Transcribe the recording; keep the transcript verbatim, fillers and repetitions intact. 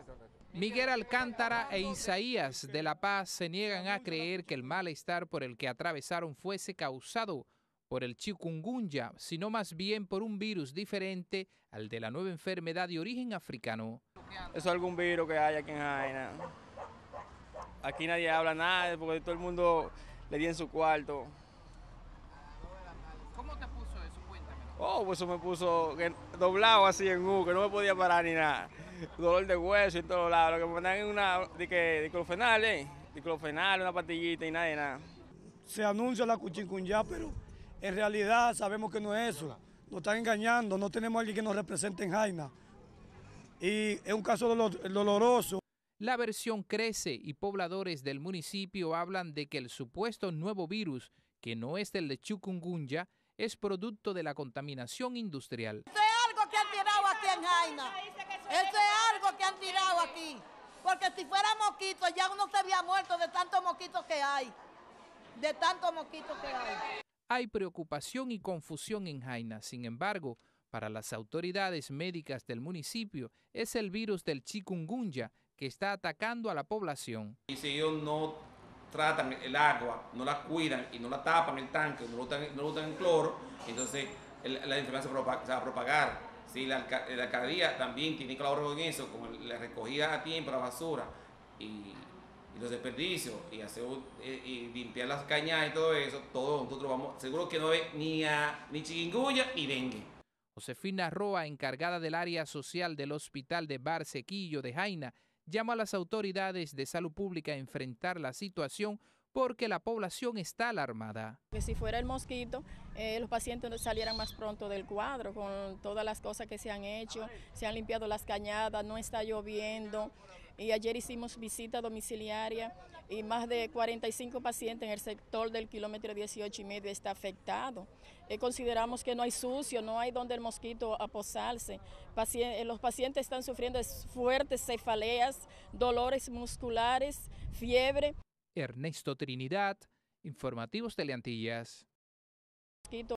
Miguel Alcántara e Isaías de La Paz se niegan a creer que el malestar por el que atravesaron fuese causado por el chikungunya, sino más bien por un virus diferente al de la nueva enfermedad de origen africano. Eso es algún virus que hay aquí en Jaina. Aquí nadie habla nada porque todo el mundo le dio en su cuarto. ¿Cómo te puso eso? Cuéntame. Oh, pues eso me puso doblado así en U, que no me podía parar ni nada. Dolor de hueso en todos lados. Lo que me mandan es una de diclofenal, ¿eh? Diclofenal, una pastillita y nada de nada. Se anuncia la chikungunya, pero en realidad sabemos que no es eso. Nos están engañando, no tenemos a alguien que nos represente en Jaina. Y es un caso dolor, doloroso. La versión crece y pobladores del municipio hablan de que el supuesto nuevo virus, que no es el de chikungunya, es producto de la contaminación industrial. Eso es algo que han tirado aquí en Jaina. Eso es algo que han tirado aquí. Porque si fuera mosquito, ya uno se había muerto de tantos mosquitos que hay. De tantos mosquitos que hay. Hay preocupación y confusión en Jaina. Sin embargo, para las autoridades médicas del municipio, es el virus del chikungunya que está atacando a la población. Y si ellos no tratan el agua, no la cuidan y no la tapan el tanque, no lo usan, no lo usan en cloro, entonces el, la enfermedad se, propaga, se va a propagar. Sí, la, la alcaldía también tiene que colaborar con eso, con la recogida a tiempo de la basura y, y los desperdicios, y, hacer, y, y limpiar las cañadas y todo eso. Todos nosotros vamos, seguro que no hay ni, a, ni chikungunya ni dengue. Josefina Roa, encargada del área social del Hospital de Barsequillo de Jaina, llama a las autoridades de salud pública a enfrentar la situación porque la población está alarmada. Que si fuera el mosquito, eh, los pacientes salieran más pronto del cuadro con todas las cosas que se han hecho, se han limpiado las cañadas, no está lloviendo. Y ayer hicimos visita domiciliaria y más de cuarenta y cinco pacientes en el sector del kilómetro dieciocho y medio está afectado. Eh, consideramos que no hay sucio, no hay donde el mosquito aposarse. Pacien- los pacientes están sufriendo fuertes cefaleas, dolores musculares, fiebre. Ernesto Trinidad, Informativos Teleantillas.